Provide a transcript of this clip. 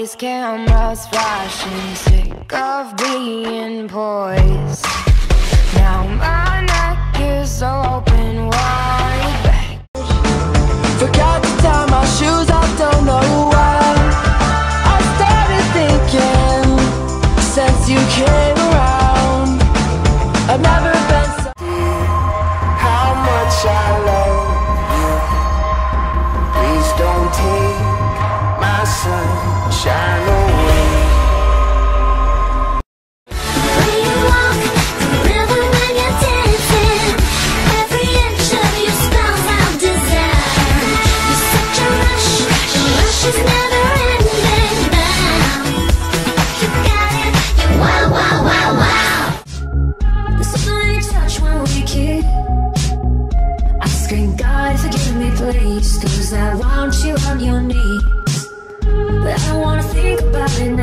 these cameras flashing, sick of being poised. Now my neck is open wide back. Forgot to tie my shoes, I don't know why. I started thinking, since you came around, I've never been so how much I love you. Please don't take my sunshine away. When you walk the river, when you're dancing, every inch of you spells out desire. You're such a rush, the rush is never ending now. You got it, you wow, wow, wow, wow. There's something you touch when we kid. I scream, God, forgive me, please, 'cause I want you on your knees. But I don't wanna think about it now.